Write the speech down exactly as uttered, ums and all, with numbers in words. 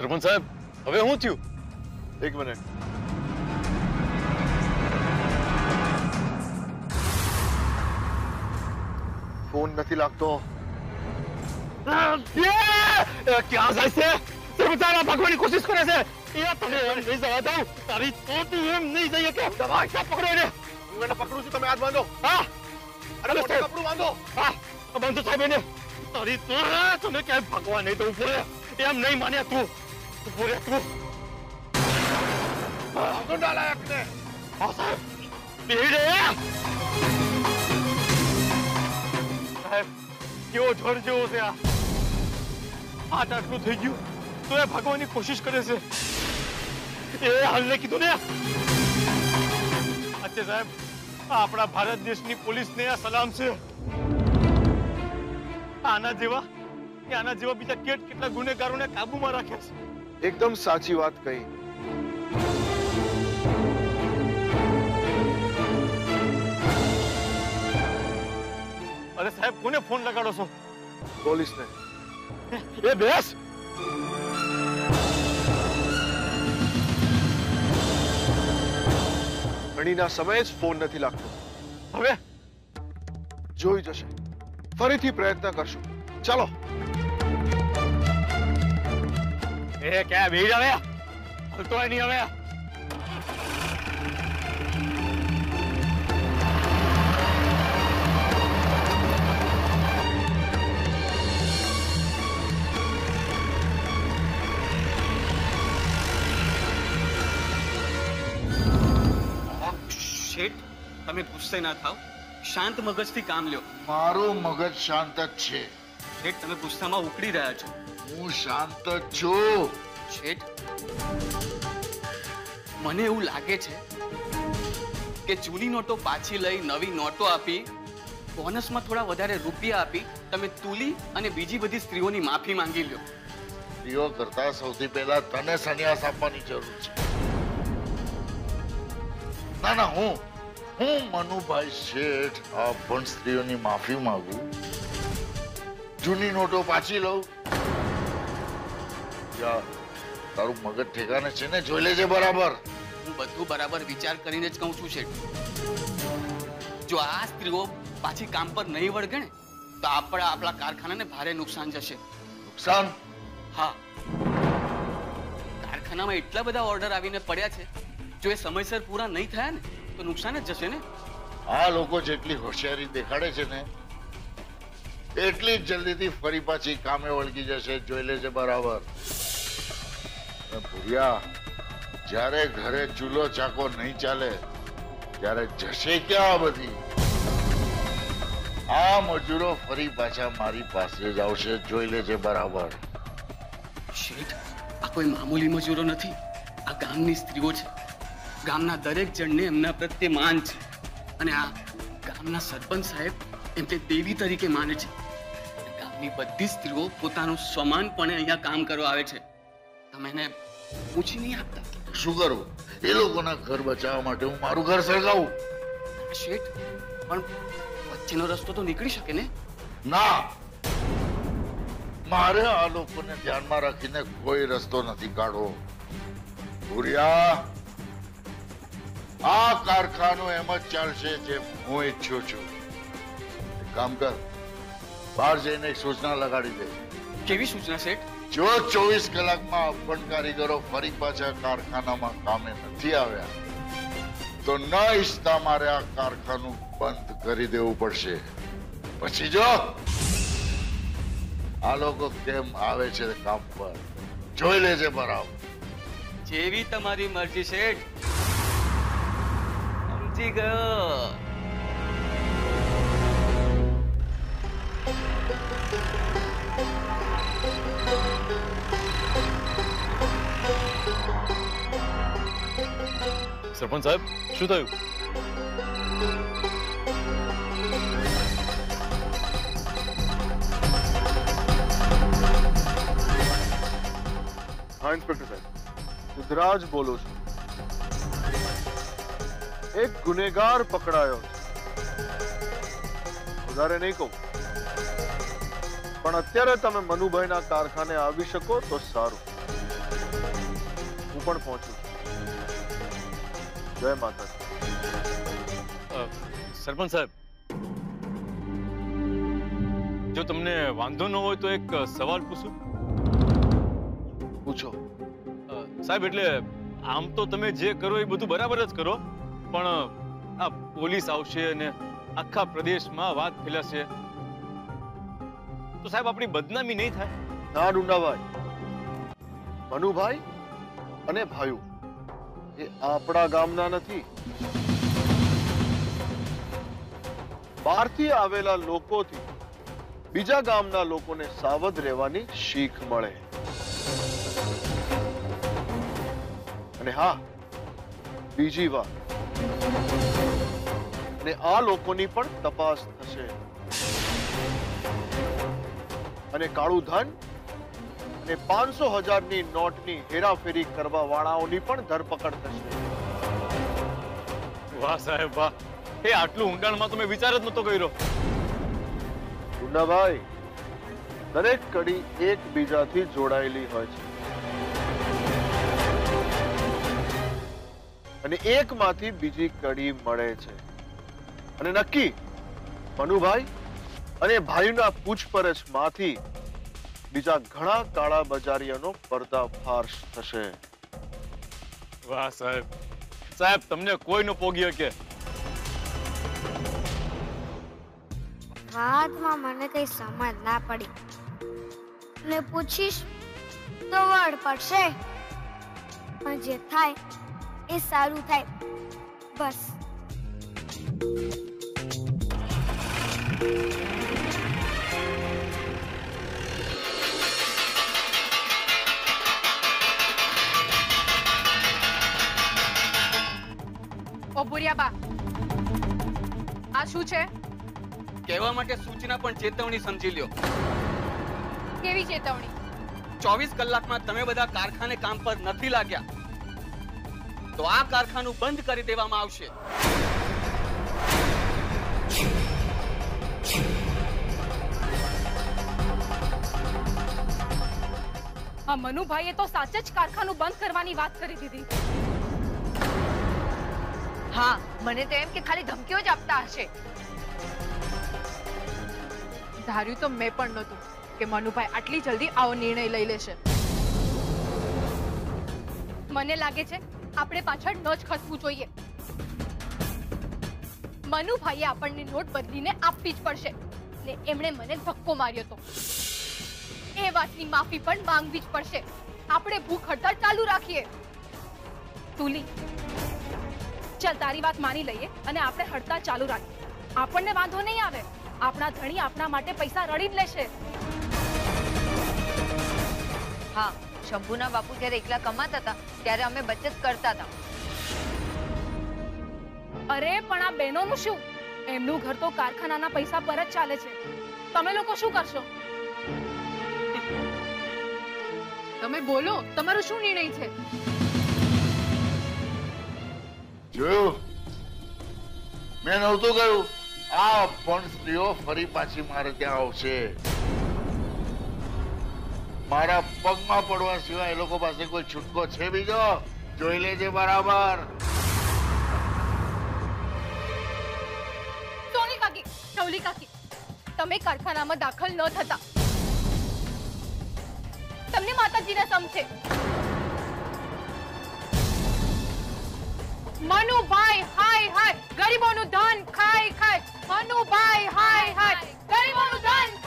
સરપંચ સાહેબ, હવે શું થયું? એક મિનિટ. ફોન નથી લાગતો. ક્યાં જાય છે? સરપંચ સાહેબ ભાગવાની કોશિશ કરે છે. એ તમે એમ નહીં જવા દઉં. તારી તો તું એમ નહીં જઈએ કે દવા પકડો એને. હું એને પકડું છું, તમે હાથ બાંધો. હા, અરે મોટે કપડું બાંધો. હા, બાંધો સાહેબ એને. તારી તો તમે ક્યાંય ભાગવા નહીં દઉં પડે. એમ નહીં માન્યા તું. તું પૂરે તું. ગુંડા લાયક ને. હા સાહેબ, બેડે. સાહેબ, કેવો ઢોર જેવો છે આ. આટ આટલું થઈ ગયું તો એ ભાગવાની કોશિશ કરે છે. એ હાલને કીધું ને. અચ્છા સાહેબ, આપણા ભારત દેશની પોલીસને આ સલામ છે. આના જેવા કે આના જેવા બીજા કેટ કેટલા ગુનેગારોને કાબુમાં રાખ્યા છે. એકદમ સાચી વાત કહી. અરે સાહેબ, કોને ફોન લગાડો છો? પોલીસને. એ બેસ. ઘણીના સમયે જ ફોન નથી લાગતો. હવે જોઈ જશે. ફરીથી પ્રયત્ન કરશું. ચાલો. એ ક્યાં ભીડ આવે? હલતો નહીં હવે. તમે ગુસ્સે ના થાવ, શાંત મગજથી કામ લ્યો. મારું મગજ શાંત જ છે. શેઠ, તમે ગુસ્સામાં ઉકળી રહ્યા છો. હું શાંત જ છું. શેઠ, મને એવું લાગે છે કે જૂની નોટો પાછી લઈ નવી નોટો આપી, બોનસમાં થોડા વધારે રૂપિયા આપી તમે તુલી અને બીજી બધી સ્ત્રીઓની માફી માંગી લ્યો. સ્ત્રીઓ કરતા સૌથી પહેલા તને સંન્યાસ આપવાની જરૂર છે. ના ના, હું હું મનુભાઈ શેઠ આ પણ સ્ત્રીઓની માફી માંગુ, જૂની નોટો પાછી લઉં. તારું મગજ ઠેકાને છે ને? જોઈ લેજે બરાબર. હું બધું બરાબર વિચાર કરીને જ કહું છું શેઠ. જો આ સ્ત્રીઓ પાછી કામ પર નહીં વળગે ને તો આપણા આપણા કારખાનાને ભારે નુકસાન જશે. નુકસાન? હા, કારખાનામાં એટલા બધા ઓર્ડર આવીને પડ્યા છે, જો એ સમયસર પૂરા નહીં થયા ને તો નુકસાન જ જશે ને. આ લોકો જેટલી હોશિયારી દેખાડે છે ને એટલી જ જલ્દીથી ફરી પાછી કામે વળગી જશે. જોઈ લેજે બરાબર. ભૂરિયા, જ્યારે ઘરે ચૂલો ચાકો નહીં ચાલે ત્યારે જશે ક્યાં બધી? આ મજૂરો ફરી પાછા મારી પાસે જ આવશે. જોઈ લેજે બરાબર. શેઠ, આ કોઈ મામૂલી મજૂરો નથી. આ ગામની સ્ત્રીઓ છે. ગામના દરેક જણને એમના પ્રત્યે માન છે અને આ ગામના સરપંચ સાહેબ એમને દેવી તરીકે માને છે. ગામની બધી સ્ત્રીઓ પોતાનું સમાનપણે અહીંયા કામ કરવા આવે છે. તમે એને પૂછી નહીં આપતા? શું કરું? એ લોકોના ઘર બચાવવા માટે હું મારું ઘર સળગાવું? શેઠ, પણ વચ્ચેનો રસ્તો તો નીકળી શકે ને? ના, મારે આ લોકોને ધ્યાનમાં રાખીને કોઈ રસ્તો નથી કાઢવો. ભૂરિયા, આ કારખાનું એમ જ ચાલશે જેમ હું ઈચ્છું છું. કામ કર, બહાર જઈને એક સૂચના લગાડી દે. કેવી સૂચના શેઠ? જો ચોવીસ કલાકમાં અપણ કારીગરો ફરી પાછા કારખાનામાં કામે નથી આવ્યા તો ન ઈચ્છતા મારે આ કારખાનું બંધ કરી દેવું પડશે. પછી જો આ લોકો કેમ આવે છે કામ પર, જોઈ લેજે બરાબર. જેવી તમારી મરજી શેઠ. સમજી ગયો. સરપંચ સાહેબ, શું થયું? હા ઇન્સ્પેક્ટર સાહેબ, સિદ્ધરાજ બોલું છું. એક ગુનેગાર પકડાયો. વધારે નહીં કહું, પણ અત્યારે તમે મનુભાઈના કારખાને આવી શકો તો સારું. હું પણ પહોંચું છું. જય માતાજી. અ, સરપંચ સાહેબ, જો તમને વાંધો ન હોય તો એક સવાલ પૂછું? પૂછો. અ, સાહેબ, એટલે આમ તો તમે જે કરો એ બધું બરાબર જ કરો, પણ આ પોલીસ આવશે અને આખા પ્રદેશમાં વાત ફેલાશે તો સાહેબ આપણી બદનામી નહીં થાય? ના ડુંડાભાઈ, મનુભાઈ અને ભાઈઓ એ આપણા ગામના નથી. બહારથી આવેલા લોકોથી બીજા ગામના લોકોને સાવધ રહેવાની શીખ મળે. અને હા, બીજી વાત, અને આ લોકોની પણ તપાસ થશે અને કાળું ધન અને પાંચસો હજારની નોટની હેરાફેરી કરવા વાળાઓની પણ ધરપકડ થશે. વાહ સાહેબ વાહ, એ આટલું ઊંડાણમાં તો મેં વિચાર જ નતો કર્યો. મુન્નાભાઈ, દરેક કડી એકબીજાથી જોડાયેલી હોય છે અને એકમાંથી બીજી કડી મળે છે. અને નક્કી મનુભાઈ અને ભાઈના પૂછપરછમાંથી બીજા ઘણા કાળા બજારીયાનો પર્દાફાશ થશે. વાહ સાહેબ, સાહેબ તમને કોઈ નો પોગી શકે. વાતમાં મને કઈ સમજ ના પડી ને પૂછીશ તો વડ પડશે, પણ જે થાય એ સારું થાય બસ. ઓ બુરિયાબા, આ શું છે? કહેવા માટે સૂચના પણ ચેતવણી સમજી લ્યો. કેવી ચેતવણી? ચોવીસ કલાકમાં તમે બધા કારખાને કામ પર નથી લાગ્યા તો આ કારખાનું બંધ કરી દેવામાં આવશે. આ મનુભાઈએ તો સાચે જ કારખાનું બંધ કરવાની વાત કરી દીધી. હા, મને તો એમ કે ખાલી ધમકીઓ જ આપતા હશે. ધાર્યું તો મેં પણ નહોતું કે મનુભાઈ આટલી જલ્દી આવો નિર્ણય લઈ લેશે. મને લાગે છે આપણે પાછળ ન જ ખસવું જોઈએ. મનુભાઈએ આપણને નોટ બદલીને આપવી જ પડશે ને એમણે મને ધક્કો માર્યો હતો એ વાતની માફી પણ માંગવી જ પડશે. આપણે ભૂખ હડતાળ ચાલુ રાખીએ. તુલી, ચાલ તારી વાત માની લઈએ અને આપણે હડતાળ ચાલુ રાખીએ. આપણને વાંધો નહીં આવે. આપણા ધણી આપણા માટે પૈસા રડી જ લેશે. હા, શંભુના બાપુ જ્યારે એકલા કમાતા હતા ત્યારે અમે બચત કરતા હતા. અરે પણ આ બહેનોનું શું? એમનું ઘર તો કારખાનાના પૈસા પર જ ચાલે છે. તમે લોકો શું કરશો? તમે બોલો, તમારો શું નિર્ણય છે? જોયું, મેં નહોતું કહ્યું આ પણ સ્ત્રીઓ ફરી પાછી મારે ત્યાં આવશે. મારા પગમાં પડવા સિવાય એ લોકો પાસે કોઈ છૂટકો છે બીજો? જોઈ લેજે બરાબર. સોની કાકી, ચૌલી કાકી, તમે કારખાનામાં દાખલ ન થતા. તમને માતાજીના સમ છે. મનુભાઈ હાય હાય, ગરીબોનું ધન ખાય ખાય. મનુભાઈ હાય હાય, ગરીબોનું ધન